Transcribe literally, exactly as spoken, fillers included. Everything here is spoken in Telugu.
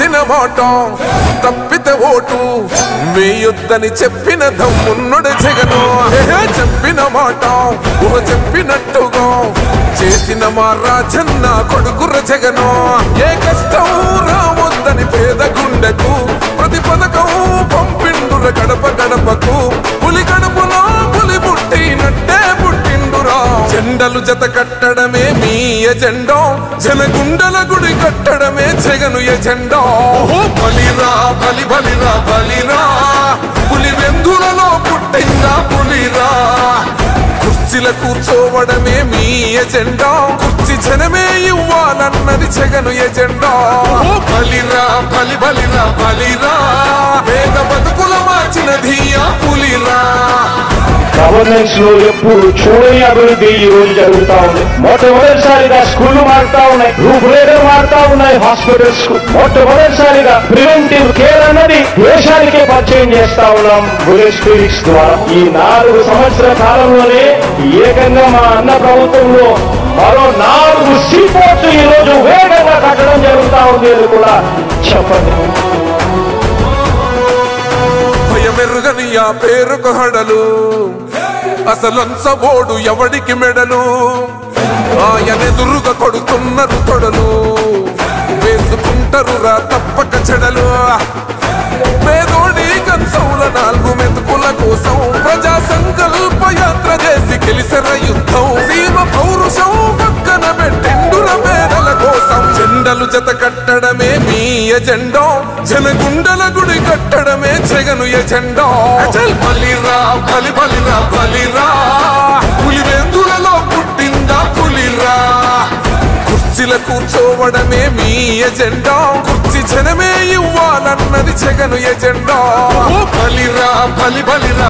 ఇచ్చిన మాట తప్పితే ఓటు వేయొద్దని చెప్పిన దమ్మున్నడు జగను. చెప్పిన మాట ఊహ చెప్పినట్టుగా చేసిన మా రాజన్న కొడుకుర జగను. ఏ కష్టం రావద్దని పేద గుండెకు ప్రతి పథకం పంపిండుర గడప గడపకు. పులి గడపలో పులి పుట్టినట్టే పుట్టిండురా. జెండలు జత కట్టడమే మీ ఎజెండా, జనగుండల గుడి కట్టడమే జగను ఎజెండా. బలిరా బలి బలిరా బలిరా, పులి వెందులలో పుట్టిందా పులిరా. కుర్చీల కూర్చోవడమే మీ ఎజెండా, కుర్చీ జనమే ఇవ్వాలన్నది జగను ఎజెండా. బలిరా బలి బలిరా బలిరా, పేద బతుకుల మార్చినది ఆ పులిరా. గవర్నెన్స్ లో ఎప్పుడు చూడని అభివృద్ధి ఈ రోజు జరుగుతా ఉంది. మొట్టమొదటిసారిగా స్కూళ్లు మారుతా ఉన్నాయి, రూపురేఖలు మారుతా ఉన్నాయి. హాస్పిటల్స్ మొట్టమొదటిసారిగా ప్రివెంటివ్ కేర్ అన్నది దేశానికే పరిచయం చేస్తా ఉన్నాం బుల్లెట్ క్లినిక్స్ ద్వారా. ఈ నాలుగు సంవత్సరాల కాలంలోనే ఏకంగా మా అన్న ప్రభుత్వంలో మరో నాలుగు సీపోర్ట్స్ ఈ రోజు వేగంగా కట్టడం జరుగుతా ఉంది అని కూడా చెప్పండి. భయమెరుగని ఆ పేరుకు హడలు, అసలంచబోడు ఎవడికి మెడలు. ఆయనెదురుగా కొడుతున్నారు తొడలు, వేసుకుంటారు రా తప్పక చెడలు. పేదోడి కంచౌల నాలుగు మెతుకుల కోసం ప్రజా సంకల్ప యాత్ర చేసి గెలిసిన యుద్ధం. సీమ పౌరుషం పక్కన పెట్టిండుర పేదల కోసం. జెండలు జత కట్టడమే మీ ఎజెండా, జనగుండల గుడి కట్టడమే జగను ఎజెండా. బలిరా బలి బలిరా బలిరా, పులి వెందులలో పుట్టిందా పులిరా. కుర్చీల కూర్చోవడమే మీ ఎజెండా, కుర్చీ జనమే ఇవ్వాలన్నది జగను ఎజెండా.